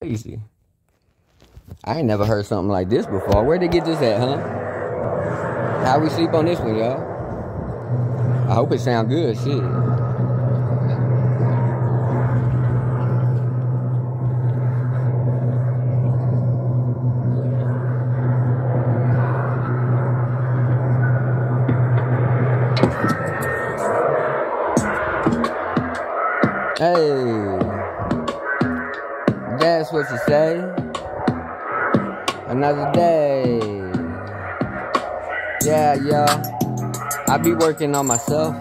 Crazy. I ain't never heard something like this before. Where'd they get this at, huh? How we sleep on this one, y'all? I hope it sound good, shit. Hey, that's what you say. Another day. Yeah, I be working on myself,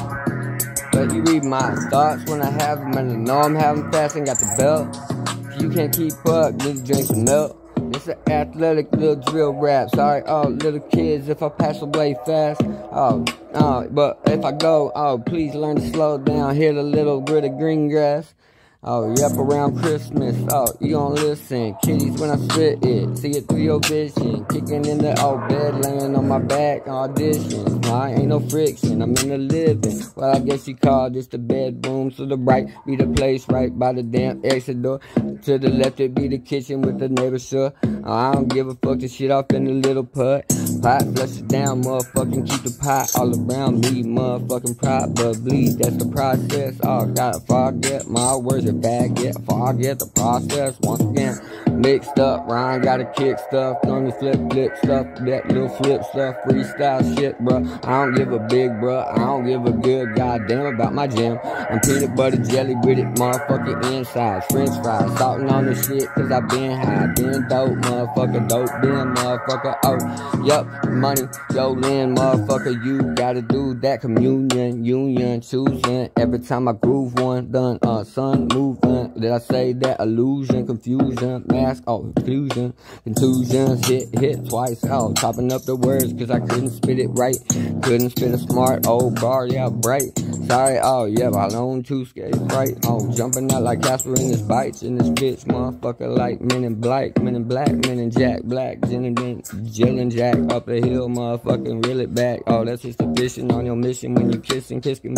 but you read my thoughts when I have them, and I know I'm having fast and got the belt. If you can't keep up, need to drink some milk. It's an athletic little drill rap. Sorry, little kids, if I pass away fast. But if I go, please learn to slow down. Hit a little bit of green grass. Yep, around Christmas. You gon' listen. Kitties when I spit it. See it through your vision. Kicking in the old bed, laying on my back. Auditions. Nah, ain't no friction. I'm in the living. Well, I guess you call this the bedroom. So the right be the place right by the damn exit door. To the left it be the kitchen with the neighbor sure. I don't give a fuck the shit off in the little pot. Flush it down, motherfucking keep the pot all around me. Motherfucking probably that's the process. Gotta forget my words. Forget the process once again. Mixed up, Ryan got a kick stuff, on the flip stuff, that little flip stuff, freestyle shit, bro. I don't give a big, bro. I don't give a good goddamn about my gym. I'm peanut butter jelly with it, motherfucking inside. French fries, salting on the shit, cause I been high, been dope, motherfucker, dope, been motherfucker, yup, money, yo, Lynn, motherfucker, you gotta do that communion, union, choosing, every time I groove one, done, son, moving, did I say that, illusion, confusion, mask, confusion, contusions, hit twice, chopping up the words, cause I couldn't spit it right, couldn't spit a smart old bar, yeah, bright, sorry, yeah, I own two skates, right, jumping out like Casper in his bites, in this bitch, motherfucker, like Men in Black, Men in Jack Black, Jill and Jack, up the hill, motherfucking reel it back, that's just sufficient on your mission when you kissing beats,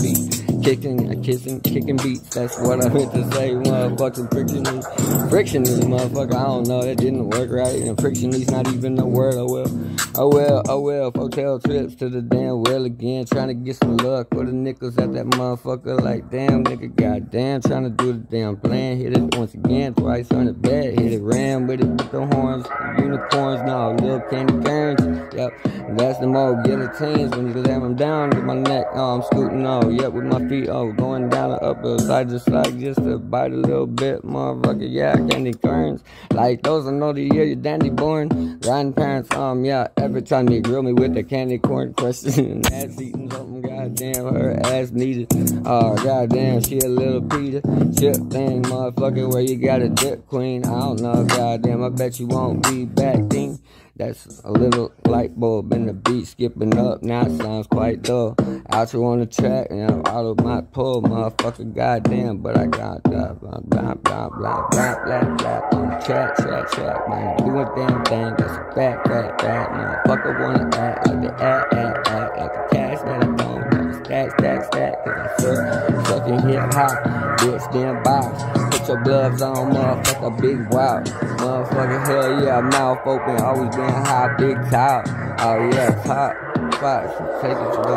kicking beats, that's what I meant to say, motherfucking frictionless, motherfucker, I don't know, that didn't work right, and frictionless not even a word, oh well, hotel trips to the damn well again, trying to get some luck, for the nickels at that motherfucker, like damn, nigga, goddamn, trying to do the damn plan, hit it once again, twice on the bed, hit it, ram with it with the horns, unicorns, no, little candy canes, yep, that's the more guillotines, when you lay them down with my neck, I'm scooting, yep, with my feet, going down the upper side to side, just to bite a little bit, motherfucker, yeah, candy canes, like those, I know the year you're dandy born, grandparents, yeah, every time you grill me with the candy corn crushing, ass eating something, goddamn, her ass needed, goddamn, she a little Peter, chip thing, motherfucker, where you got a dip queen, I don't know, goddamn, I bet you won't be back, thing. That's a little light bulb in the beat skipping up. Now it sounds quite dull. Outro on the track and I'm out of my pull, motherfucker. Goddamn, but I got blah blah blah blah blah blah blah on the track, man. Do a damn thing. That's a fat motherfucker wanna act like the act like the cash that I don't. Stack, cause I sucking hip hop, bitch, damn box. Put your gloves on, motherfucker, big wow. Motherfucker, hell yeah, mouth open, always been high, big top. Yeah, top spots, take it to go.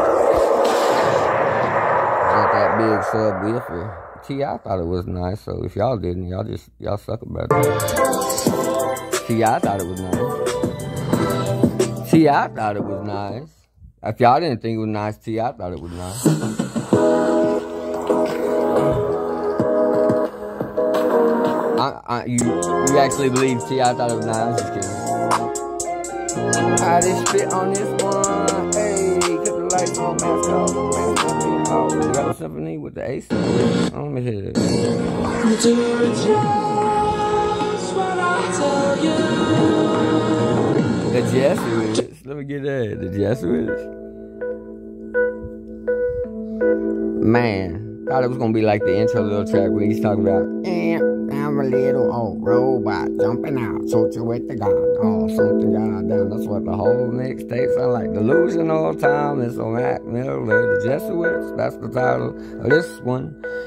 Got that big subwoofer. T.I. thought it was nice, so if y'all didn't, y'all suck about it. T.I. thought it was nice. T.I. thought it was nice. If y'all didn't think it was nice, T.I. thought it was nice. You actually believe T.I. thought it was nice? I'm just kidding. I just spit on this one. Hey, cut the lights on, mask off. You got a symphony with the ace? Let me hit it. Do just what I tell you. The Jesuits. Let me get that. The Jesuits. Man, thought it was gonna be like the intro little track where he's talking about, I'm a little old robot jumping out, something with the god, something goddamn. That's what the whole mixtape sound like. Delusional time is on Mac Miller, the Jesuits. That's the title of this one.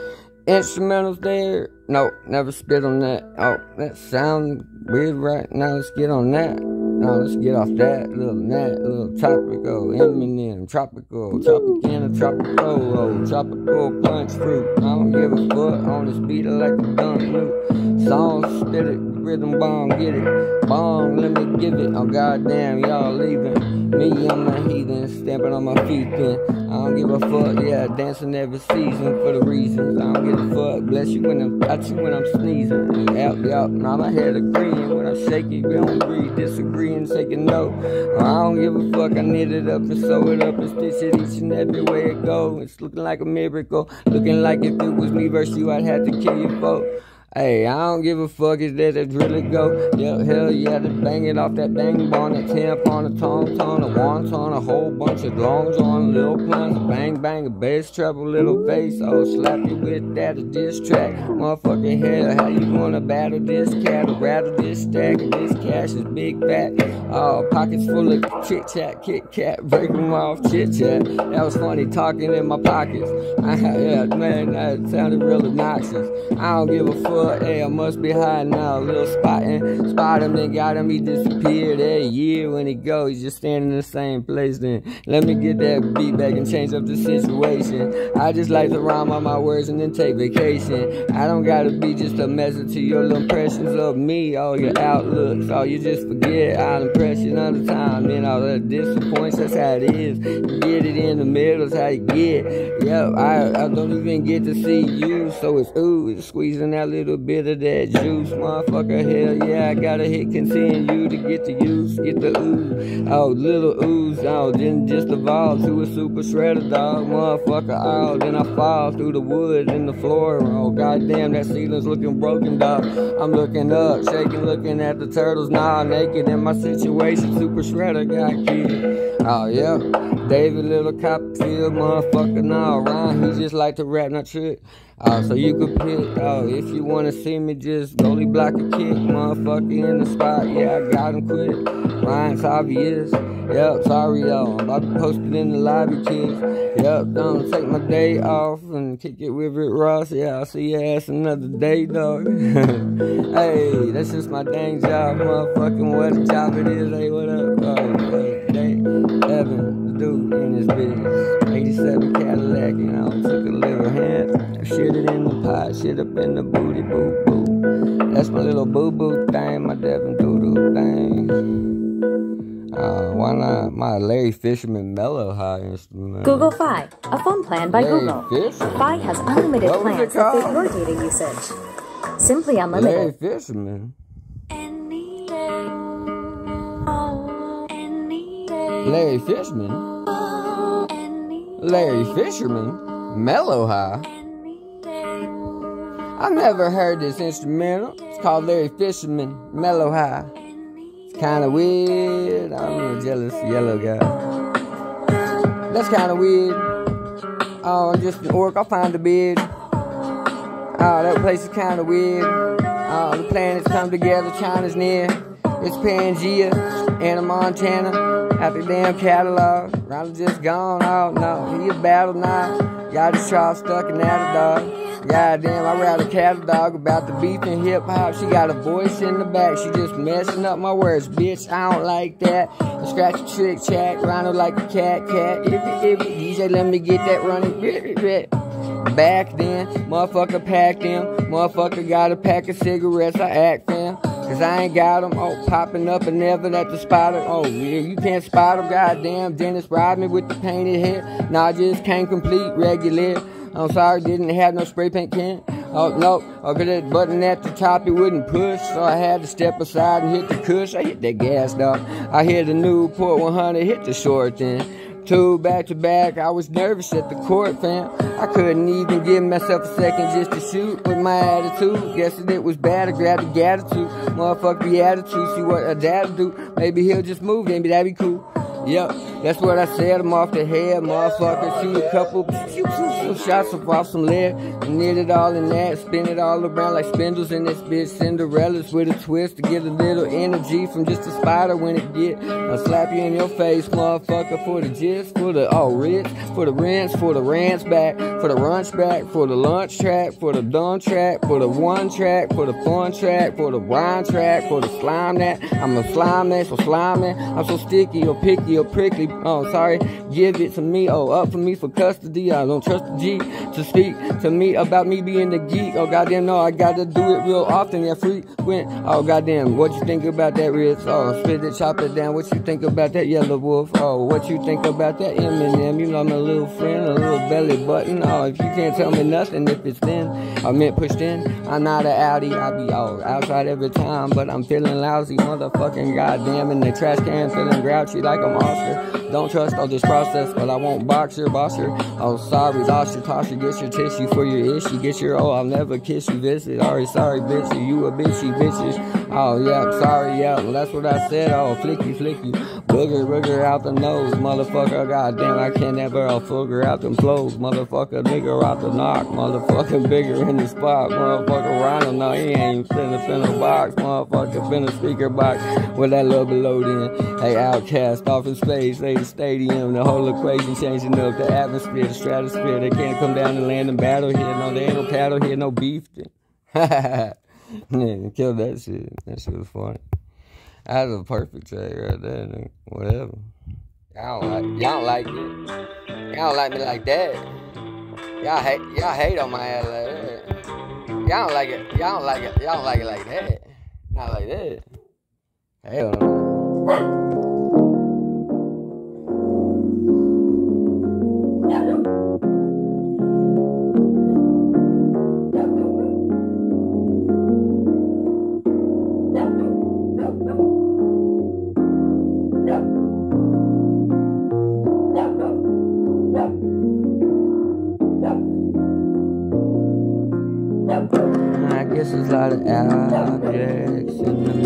Instrumentals there? No, never spit on that. Oh, that sound weird right now. Let's get on that. No, let's get off that. Little tropical, Eminem, tropical, Tropicana, tropical, tropical punch fruit. I don't give a fuck on this beat, I like a dunk loop. Song, spit it, rhythm bomb, get it. Bomb, let me give it. Oh, goddamn, y'all leaving. Me, I'm a heathen, stamping on my feet then. I don't give a fuck, yeah, dancing every season for the reasons. I don't give a fuck, bless you when I'm, at you when I'm sneezing. Yep, now my head agreeing when I'm shaking. We don't agree, disagreeing, taking no. I don't give a fuck, I knit it up and sew it up and stitch it each and every way it go. It's looking like a miracle, looking like if it was me versus you, I'd have to kill you folk. Hey, I don't give a fuck, is that it really go? Yeah, hell yeah, to bang it off that bang bong, a tamp on a tom, a wonton, a whole bunch of longs on little plans, a bang bang, a bass treble, little bass, oh, slap you with that, a diss track, motherfucking hell, how you gonna battle this cat, or rattle this stack, and this cash is big fat, oh, pockets full of chit-chat, Kit-Kat, break them off, chit-chat, that was funny, talking in my pockets, yeah, man, that sounded real obnoxious, I don't give a fuck. Hey, I must be high now, a little spotting. Spot him, then got him, he disappeared. Every year when he go, he's just standing in the same place. Then let me get that beat back and change up the situation. I just like to rhyme on my words and then take vacation. I don't gotta be just a message to your little impressions of me, all your outlooks. Oh, you just forget I'll impress you another time. Then all that disappoints, that's how it is. You get it in the middle, that's how you get. Yep, I don't even get to see you, so it's ooh, it's squeezing that little bit of that juice, motherfucker, hell yeah, I gotta hit continue to get the use, get the ooze, oh, little ooze, oh, then just evolve to a super shredder, dog, motherfucker, oh, then I fall through the wood and the floor, oh, goddamn, that ceiling's looking broken, dog, I'm looking up, shaking, looking at the turtles, nah, naked in my situation, super shredder got killed, oh, yeah, David Little Copperfield, motherfucker, nah, Ryan, he just like to rap, not trick. So you could pick, if you wanna see me, just goalie block a kick, motherfucker in the spot, yeah, I got him quick. Ryan's obvious, yep, sorry y'all, I'm about to post it in the lobby, kids. Yep, don't take my day off and kick it with Rick Ross, yeah, I'll see your ass another day, dog. Hey, that's just my dang job, motherfucking what a job it is, hey, what up, Evan, the dude in this business. 87 Cadillac, you know, took a little hint, shit it in the pot, shit up in the booty, boo boo. That's my little boo boo thing, my Devin Doodoo thing. Why not my Larry Fisherman Mellow High instrument? Google Fi, a phone plan by Larry Google. Fisherman? Fi has unlimited plans that fit your data usage. Simply unlimited. Larry Fisherman? Larry Fisherman? Larry Fisherman? Mellow High? I've never heard this instrumental. It's called Larry Fisherman Mellow High. It's kind of weird. I'm a jealous yellow guy. That's kind of weird. Oh, I'm just in work. I'll find a bed. Oh, that place is kind of weird. Oh, the planets come together. China's near. It's Pangea, Anna Montana. Out the damn catalog, Ronald just gone, oh no, he a battle now. Got his trial stuck in that dog. Goddamn, I rap a cattle dog about the beef and hip hop. She got a voice in the back, she just messing up my words, bitch. I don't like that. I scratch a trick track, Ronald like a cat. If DJ, let me get that running. Back then, motherfucker packed them. Motherfucker got a pack of cigarettes, I act fam. Cause I ain't got them, popping up and never at the spotter. Oh, yeah, you can't spot them, goddamn. Dennis Rodman with the painted hair. Nah, I just can't complete regular. I'm sorry, didn't have no spray paint can. Oh, no, cause that button at the top, it wouldn't push. So I had to step aside and hit the cush. I hit that gas, dog. I hit the Newport 100, hit the short then. 2 back to back, I was nervous at the court, fam. I couldn't even give myself a second just to shoot with my attitude. Guessing it was bad, I grabbed the attitude. Motherfucker, the attitude, see what a dad do. Maybe he'll just move, maybe that'd be cool. Yep, that's what I said. I'm off the head, motherfucker. Shoot a couple some shots off some lead. And knit it all in that. Spin it all around like spindles in this bitch. Cinderella's with a twist to get a little energy from just a spider when it get. I'll slap you in your face, motherfucker, for the gist, for the rich, for the rinse, for the rants back, for the runch back, for the lunch track, for the done track, for the one track, for the fun track, for the wine track, for the slime that. I'm a slime that, so slimy. I'm so sticky or picky or prickly. Oh, sorry, give it to me. Oh, up for me for custody. I don't trust the G to speak to me about me being the geek. Oh, goddamn, no, I gotta do it real often. Yeah, frequent. Oh, goddamn, what you think about that, Ritz? Oh, spit it, chop it down. What you think about that, Yellow Wolf? Oh, what you think about that, Eminem? You know I'm a little friend, a little belly button. Oh, if you can't tell me nothing, if it's thin, I meant pushed in. I'm not an Audi. I be outside every time, but I'm feeling lousy, motherfucking goddamn. In the trash can, feeling grouchy like I'm Oscar. Don't trust all this process, but I won't box your bosser. Oh, sorry, lost your tosher. Get your tissue for your issue. Get your I'll never kiss you visit. Sorry, bitch, you a bitchy, bitches. Oh, yeah, sorry, yeah, well, that's what I said. Oh, flicky, booger out the nose, motherfucker. Goddamn, I can't ever fooger out them flows, motherfucker. Nigga out the knock, motherfucker. Bigger in the spot, motherfucker. Rhino, no, he ain't finna box, motherfucker. Finna speaker box with that little below then. Hey, Outcast off in space, hey, the stadium, the whole equation changing up, the atmosphere, the stratosphere. They can't come down and land in battle here. No, there ain't no paddle here, no beef. Man, kill that shit. That shit was funny. That was a perfect track right there, nigga. Whatever. Y'all don't like it. Y'all don't like me like that. Y'all hate on my ass like that. Y'all don't like it. Y'all don't like it. Y'all don't like it like that. Not like that. Hell no. I guess there's a lot of objects in the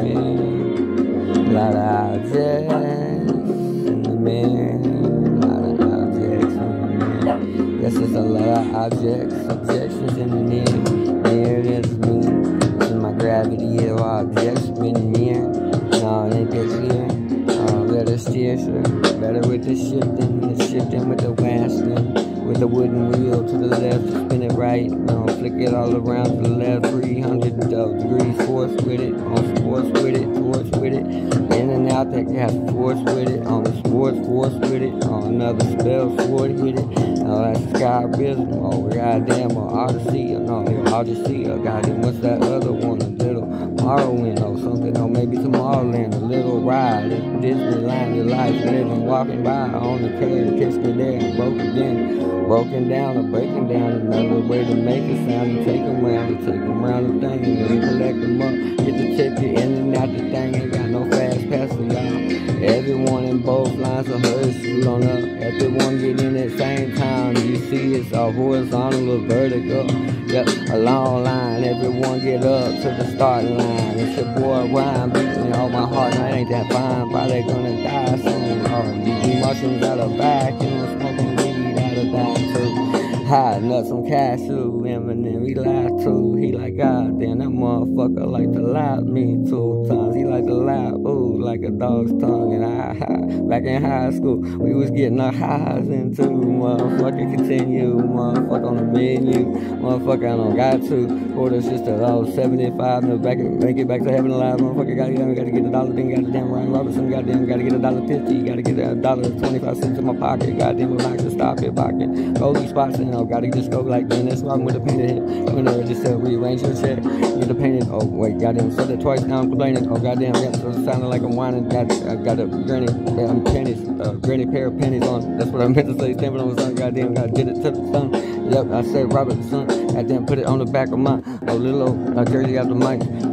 mirror. A lot of objects in the mirror. A lot of objects in the mirror. Guess there's a lot of objections in the mirror. Mirror, there's me. This is my gravity of objects in the mirror. No, it ain't that clear. Better steer, sir. Better with the shifting with the washing. With the wooden wheel to the left, spin it right. Flick it all around to the left. 300 degrees force with it. On sports with it, torch with it. In and out, that got force with it. On the sports, force with it. On another spell, sword hit it. That's Sky Wisdom. Oh, goddamn, Odyssey. No, Odyssey. Goddamn, what's that other one? A little Morrowind or something. Or maybe Tomorrowland. A little ride. It's Disneyland, your life living. Walking by on the curb, kiss me there and broke again. Broken down or breaking down, another way to make it sound and take them round the thing and then collect them up. Get the ticket in and out the thing, ain't got no fast pass for y'all. Everyone in both lines of hers, shoot on up. Everyone get in at the same time. You see it's all horizontal or vertical. Yep, a long line. Everyone get up to the starting line. It's your boy Ryan beating all my heart. I ain't that fine, probably gonna die soon. Oh, these mushrooms out of back and smoking weed out of that too. High nuts on cashew, Eminem, he lied too. He like, God damn, that motherfucker like to lie me 2 times. He like to lie, ooh, like a dog's tongue. And back in high school, we was getting our highs into. Motherfucker continue, motherfucker on the menu. Motherfucker, I don't got to. Quarter sister, 75, no, make it back to heaven alive. Motherfucker, gotta get a dollar thing, goddamn Ryan Robertson, goddamn, gotta get $1.50, gotta get $1.25 in my pocket, goddamn, relax to stop it, pocket. Goldie spots and gotta just go like this. Rockin' with a painted hit. Coming over just to rearrange your check. Get the painted. Oh, wait, goddamn. Said it twice now. I'm complaining. Oh, goddamn. Yeah, so it sounded like I'm whining. I got a granny. Pennies. Granny pair of pennies on. That's what I meant to say. Stamping on the sun. Goddamn. Gotta get it to the sun. Yep, I said Robert the son. Goddamn, put it on the back of mine. Oh, little old jersey out the mic.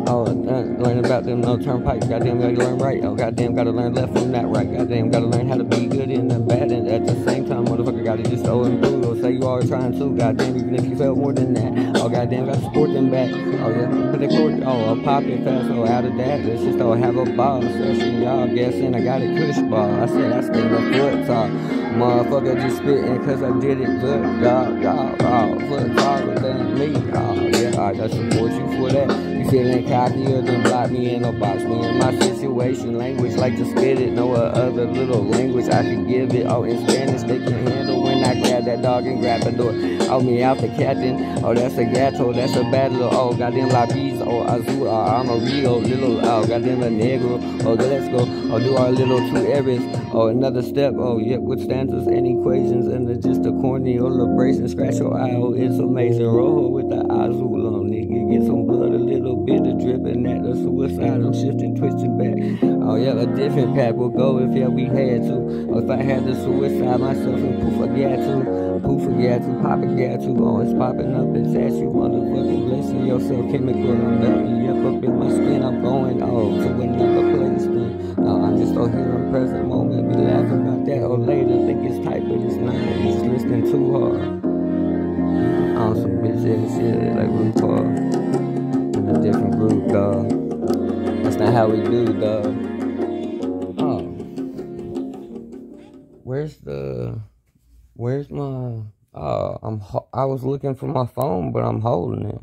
Oh, learn about them no turnpike. Goddamn, gotta learn right. Oh, goddamn, gotta learn left from that right. Goddamn, gotta learn how to be good and the bad. And at the same time, motherfucker, gotta just throw and improve. Or say you are trying to. Goddamn, even if you felt more than that. Oh, goddamn, gotta support them back. Oh, yeah, put the court. Oh, I'll pop it fast. Oh, out of that, let's just have a ball session. Y'all guessing I got a cush ball. I said I spent a foot talk. Motherfucker just spitting cause I did it good. Foot taller than me. Oh, yeah, I just support you for that. Feeling cockier than block me in a box. Me in my situation, language like to spit it. No other little language I can give it. Oh, in Spanish they can handle when I grab that dog and grab the door. Oh, me out the captain. Oh, that's a gato, that's a battler. Oh, goddamn la bees. Oh, azul. Oh, I'm a Rio little. Oh, goddamn a negro. Oh, let's go. Oh, do our little 2 errands. Oh, another step. Oh, yep, with stanzas and equations and just a corny celebration. Scratch your eye. Oh, it's amazing. Rojo with the azul on, nigga. Get some blood, a little bit of dripping at the suicide. I'm shifting, twisting back. Oh yeah, a different path will go if we had to. Or if I had to suicide myself and poof, I got to. Poof, I got to. Pop, I got to. Oh, it's popping up, it's at you, motherfucking blessing yourself. Chemical, I'm melting up in my skin. I'm going to another place. No, I'm just over here in present moment. Be laughing about that or later. Think it's tight, but it's not. He's listening too hard. On some bitch ass shit like RuPaul. A different group, dog. That's not how we do, dog. Oh. Where's my, I was looking for my phone, but I'm holding it.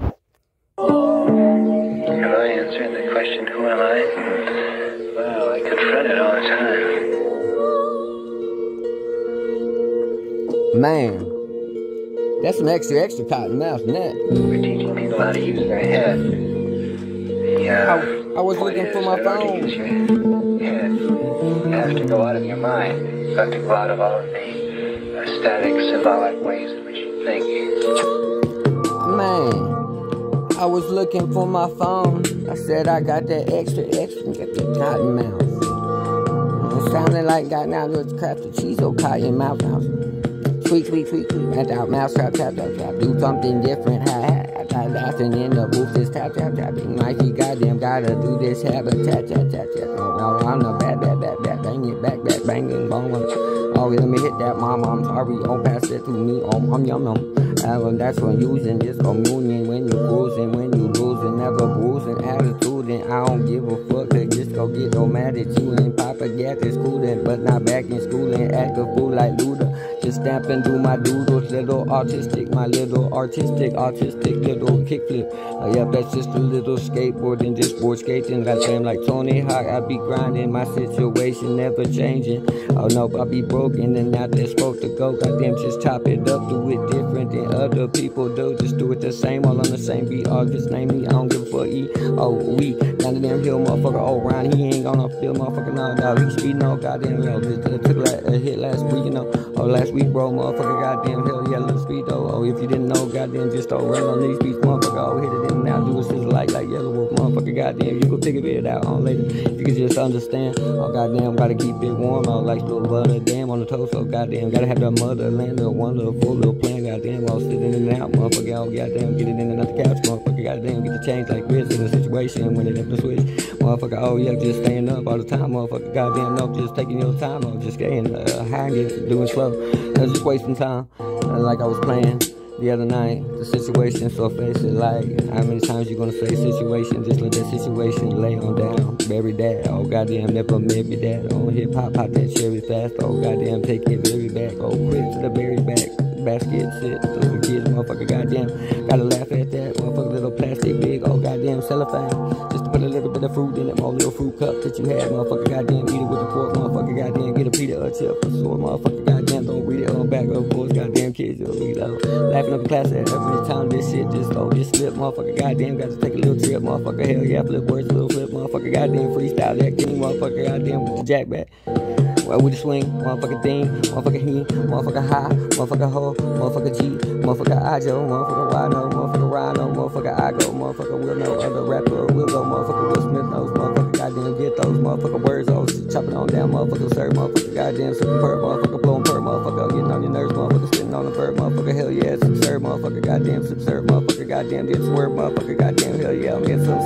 Am I answering the question, who am I? Well, I confront it all the time. Man. That's some extra cotton mouth in that. We're teaching people how to use their head. I was looking for my phone. Use your head. You have to go out of your mind. You have to go out of all of the static, symbolic ways in which you think. Man, I was looking for my phone. I said I got that extra, got that cotton mouth. It sounded like got now little crap the cheese or cotton mouth. Tweak, and out, mouse trap, do something different, laughing in the booth, this tapping, like he goddamn gotta do this, habitat, no, I'm the bad, bang it, back, banging, bone, oh, let me hit that, mama, I'm sorry, oh, pass it to me, oh, I'm yum, that's when using this communion, when you cruising, when you losing, never bruising, attitude, and I don't give a fuck, just go get no mad at you, and Papa got this schooling, but not back in school, and act a fool like Luda. Just stamp and do my doodles, little artistic, my little artistic little kickflip. Oh yeah, that's just a little skateboarding, just board skating. Goddamn, like Tony Hawk, I be grinding, my situation never changing. Oh no, I be broken and now they're supposed to go. Goddamn, just chop it up, do it different than other people do. Just do it the same, all on the same beat. Oh, just name me, I don't give a fuck. E-O-We, down the damn hill, motherfucker. Oh, Ryan, he ain't gonna feel, motherfucker. No, dog, he speeding on, goddamn, yo. Took a hit last week, you know. Oh, last week, bro, motherfucker, goddamn, hell yeah, little speed, though. Oh, if you didn't know, goddamn, just don't run on these beats, motherfucker. Oh, hit it in now, do it sizzle like Yellow Wolf, motherfucker, goddamn. You can figure it out on later. You can just understand. Oh, goddamn, gotta keep it warm. Oh, like little butter, damn, on the toast. Oh, goddamn, gotta have the motherland, the wonderful little plan, goddamn. Oh, sitting in and out, motherfucker. Oh, goddamn, get it in another couch, motherfucker, goddamn, get the change like this in a situation when it have to switch, motherfucker. Oh, yeah, just staying up all the time, motherfucker, goddamn, no, just taking your time. Oh, just getting high and get doing slow. I was just wasting time, like I was playing the other night. The situation, so face it like, how many times you gonna say situation? Just let that situation lay on down, bury that. Oh goddamn, never maybe that. On hip hop, pop that cherry fast. Oh goddamn, take it very back. Oh, quick to the very back. Basket, sit, little kids, motherfucker, goddamn. Gotta laugh at that, motherfucker, little plastic big, oh goddamn, cellophane. Just to put a little bit of fruit in it, more little fruit cup that you had, motherfucker, goddamn. Eat it with the fork, motherfucker, goddamn. Get a pita, a chip, a sword, motherfucker, goddamn. Don't read it on back of boys, goddamn kids, you'll be laughing up in class at every time this shit just slip, motherfucker, goddamn. Got to take a little trip, motherfucker, hell yeah, flip words, little flip, motherfucker, goddamn. Freestyle that king, motherfucker, goddamn, with the jack back. With the swing, motherfucker thing, motherfucker he, motherfucker high, motherfucker ho, motherfucker G, motherfucker Ijo, motherfucker Rhino, motherfucker Rhino, motherfucker I go, motherfucker will know, other rapper will go, motherfucker Will Smith knows, motherfucker goddamn get those, motherfucker words, oh, chopping on down, motherfucker sir, motherfucker goddamn sipping purr, motherfucker blowing purr, motherfucker getting on your nerves, motherfucker spitting on the verb, motherfucker hell yeah, some sir, motherfucker goddamn some sir, motherfucker goddamn did swerve, motherfucker goddamn hell yeah, I'm getting some sir.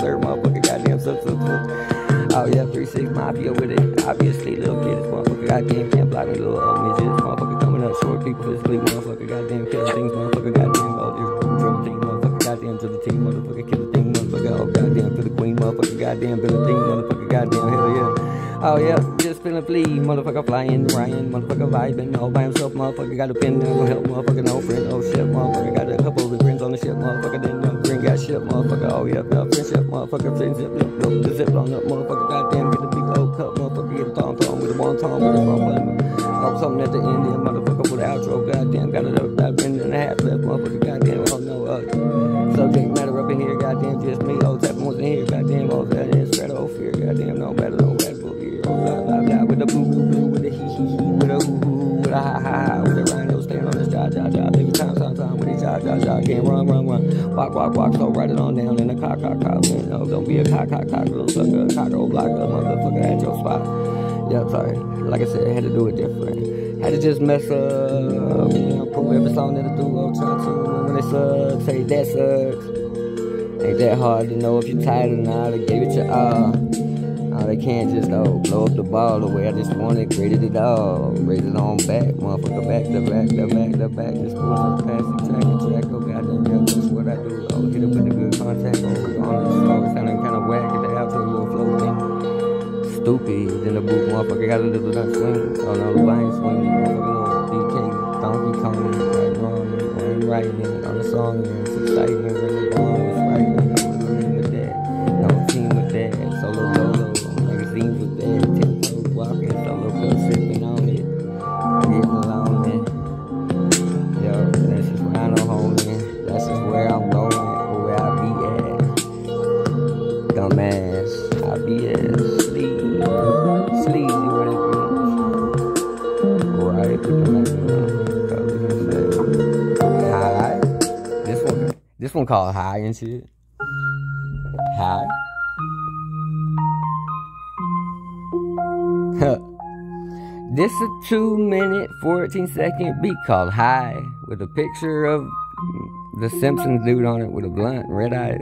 sir, motherfucker, goddamn, oh yeah, 3-6 Mafia with it. Obviously, little kids, motherfucker, goddamn, can't block me, little midgets, motherfucker, coming up short, people physically, motherfucker, goddamn, killing things, motherfucker, goddamn, all this drum team, motherfucker, goddamn, to the team, motherfucker, kill the thing, motherfucker, oh goddamn, to the queen, motherfucker, goddamn, to the thing, motherfucker, goddamn, hell yeah. Oh yeah, just feeling flea, motherfucker flying, Ryan, motherfucker vibing, all by himself, motherfucker got a pin down, no help, motherfucker, no friend, oh shit, motherfucker, got a couple of friends on the ship, motherfucker, then no friend got shit, motherfucker, oh yeah, friendship, motherfucker, friendship, the zip on up, motherfucker, goddamn, get a big old cup, motherfucker, get a tom with a one tom with a front button, oh something at the end, then motherfucker for the outro, goddamn, got it up, about a minute and a half left, motherfucker, goddamn, oh no, subject matter up in here, goddamn, just me, oh tapping was in here, goddamn, oh that is stratosphere, goddamn, no better, blah, blah, blah, with a blue, with a hee, with a hoo, with a ha, with a rhino stand on this ja, baby, time, with a ja, can't run, walk, so write it on down in a cock, man, no, don't be a cock, little sucker, cock, old block, motherfucker, at your spot, yeah, sorry, like I said, I had to do it different, had to just mess up, you know, prove every song that I do, I'll try to, when it sucks, say that sucks, ain't that hard to know if you're tired or not, I gave it your all. Oh, they can't just blow up the ball the way I just wanted, graded it all, rated on back, motherfucker, back, just pull up, pass the track, oh goddamn, yeah, that's what I do, oh, hit it with a good contact, on this, oh, it sounding kind of whack, at the outro, little flow thing, stupid, in the booth, motherfucker, got a little done swing, oh no, the line swing, motherfucker, little DK, Donkey Kong, right, wrong, right, on the song, and it's exciting, really bomb, it's right, with that, no team with that, solo dolo. With that, tiptoe walking, solo cup sipping on it, getting along it. Yo, that's just where I know, homie. That's just where I'm going, or where I be at. Dumbass, I be at sleazy, what it means. Right, high. This one called high and shit. High. This a 2-minute, 14-second beat called High, with a picture of the Simpsons dude on it with a blunt and red eyes.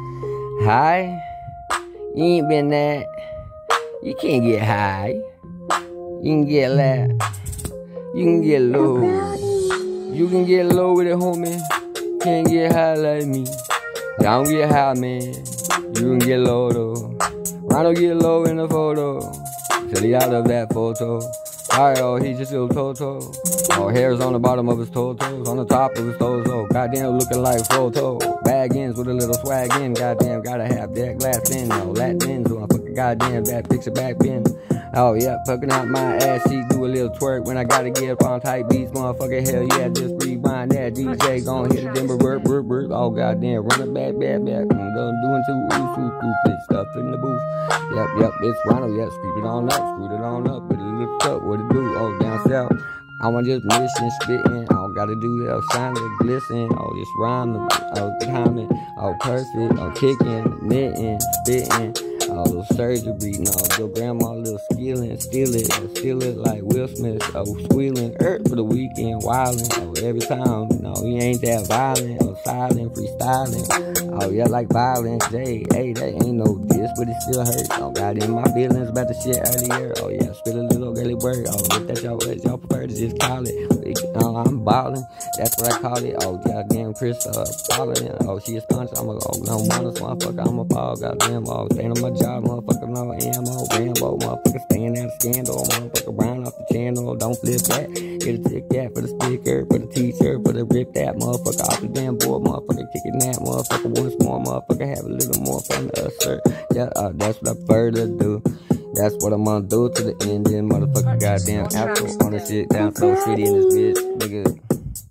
High? You ain't been that. You can't get high. You can get loud. You can get low. You can get low with it, homie. Can't get high like me. I don't get high, man. You can get low, though. Rhino get low in the photo. Till he out of that photo. Alright, oh, he just a little toto. Oh, hairs on the bottom of his toes, on the top of his toes, oh, goddamn, looking like photo. Bag ends with a little swag in, goddamn, gotta have that glass in, no, Latin, so I fucking goddamn, that picture back bin. Oh, yeah, fucking out my ass, she do a little twerk when I gotta get up on tight beats, motherfucker, hell yeah, just rewind that, DJ gon' hit it, then burp, oh, goddamn, run it back, I'm done doing stupid stuff in the booth. Yep, it's Rhino, yeah, screwed it on up, but it looked up, what it do, oh, down south. I'm just missing, spitting, I don't gotta do that, shining, glisten, oh, just rhyming, oh, timing, oh, perfect, oh, kicking, knitting, spitting, oh, little surgery, no, your grandma, little skilling, steal it like Will Smith, oh, squealing, for the weekend, wildin', oh, every time, no, he ain't that violent, oh, silent, freestyling, oh, yeah, like violence, hey, that ain't no diss, but it still hurts, oh, got in my feelings about the shit earlier, oh, yeah, spit a little girly word, oh, if that's y'all prefer to just call it, I'm ballin', that's what I call it, oh, goddamn, Chris, ballin', oh, she a sponge, I'm a, oh, no, modest motherfucker, I'm a fall, goddamn, oh, staying on my job, motherfucker, no ammo, Rambo, motherfucker, staying out of scandal, motherfucker, round off the channel, don't flip that, get a tick that for the sticker, for the t-shirt, for the rip that, motherfucker, off the damn board, motherfucker, kicking that, motherfucker, once more, motherfucker, have a little more fun to us, sir, yeah, that's what I prefer to do. That's what I'm gonna do to the end, then motherfucker, goddamn Apple on the shit, down so shitty in this bitch,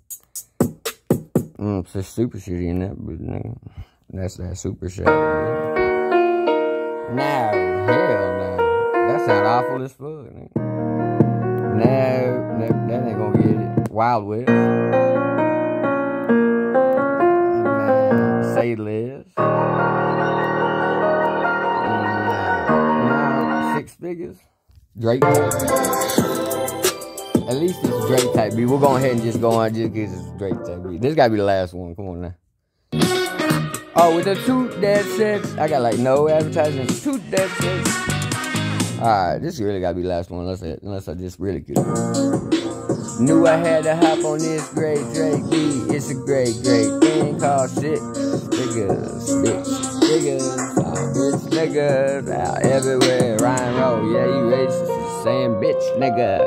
nigga. It's so super shitty in that bitch, nigga. That's that super shit. Nah, hell no. That sound awful as fuck, nigga. No, that ain't gonna get it. Wild West. Say less. Six figures. Drake type. At least it's a Drake type beat. We'll go ahead and just go on just because it's Drake type beat. This gotta be the last one. Come on now. Oh, with the 2 dead sets, I got like no advertising. 2 dead sets. Alright, this really gotta be the last one unless I just really could. Knew I had to hop on this great Drake beat. It's a great thing called 6 figures. 6 figures. Bitch niggas out everywhere. Ryan Roll, yeah, you racist. Saying bitch nigga.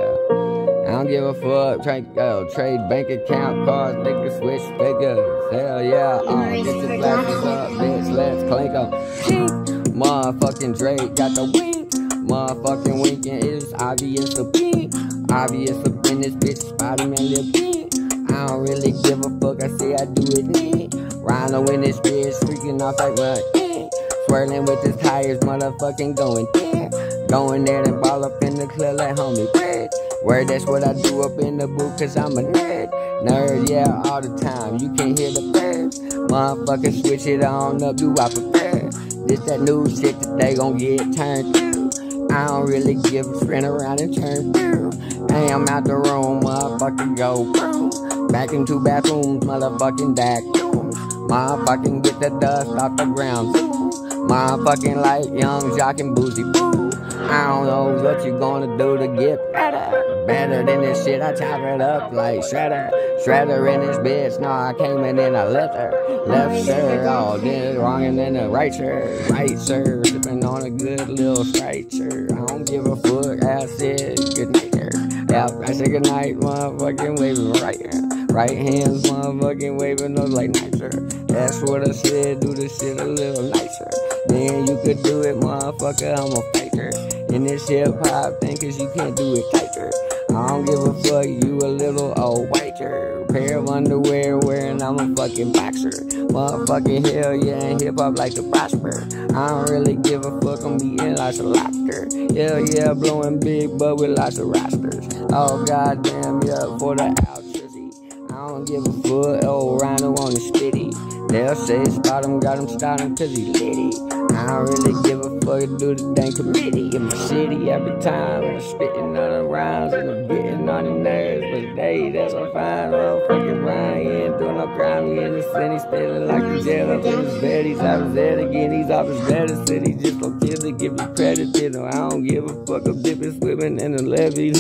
I don't give a fuck. Trade bank account cards, nigga, switch figures. Hell yeah. Get your glasses up, bitch. Let's clink 'em. Motherfucking Drake got the wink. Motherfucking winking is obvious a pink. Obvious up in this bitch. Spider-Man Lil Pink. I don't really give a fuck. I say I do it neat. Rhino in this bitch, freaking off like what? Swirling with his tires, motherfucking going there. Going there and ball up in the club like homie Red. Word, that's what I do up in the booth, cause I'm a nerd. Nerd, yeah, all the time. You can't hear the birds. Motherfucker, switch it on up, do I prepare? This that new shit that they gon' get turned through. I don't really give a friend around and turn through. Hey, I'm out the room, motherfucking go boom. Back into bathrooms, motherfucking vacuums. Motherfucking get the dust off the ground too. Motherfucking like young Jock and Boozy Boo. I don't know what you gonna do to get better. Better than this shit, I chop it up like Shredder. Shredder in this bitch, no, I came in and I left her. Left sir, oh, then wrong and then the right sir. Right sir, sipping on a good little Sprite sir. I don't give a fuck, I said good night sir. Yeah, I say good night, motherfucking waving right hand. Right hands, motherfucking waving those like nicer. That's what I said, do this shit a little nicer. Then you could do it, motherfucker, I'm a faker. In this hip-hop thing, cause you can't do it tighter. I don't give a fuck, you a little old whiter. Pair of underwear wearing, I'm a fucking boxer. Motherfucking hell yeah, and hip-hop like to prosper. I don't really give a fuck, I'm eating lots of lobster. Hell yeah, blowing big bud with lots of rosters. Oh goddamn, yeah, for the altruisy. I don't give a fuck, old Rhino on the spitty. They'll say spot him, got him starting cause he litty. I don't really give a fuck, do the dang committee in my city every time. I'm spitting on the rhymes and I'm getting on the nerves. But hey, that's a fine motherfucking rhyme. He ain't doing no crime, he in the city, spilling like a jail up in his bed. He's out his head again, he's off his bed. City just don't kill to give you credit to him. I don't give a fuck, I'm dipping, swimming in the levees.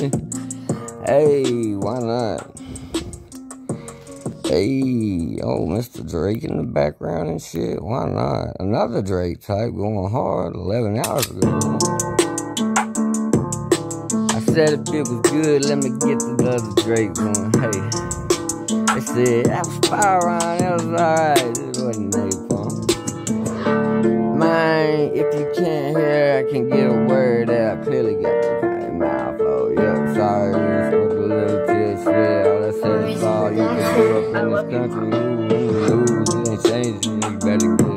Hey, why not? Hey, oh, Mr. Drake in the background and shit. Why not? Another Drake type going hard 11 hours ago. I said if it was good, let me get the other Drake one. Hey, they said that was fire around, that was alright. This wasn't napalm. Man, if you can't hear, I can get a word out. Clearly got the kind of mouth. Oh, yeah, sorry, man. Spoke a little shit. All I said is all you can do up in this country. Ooh, it ain't changing. You better get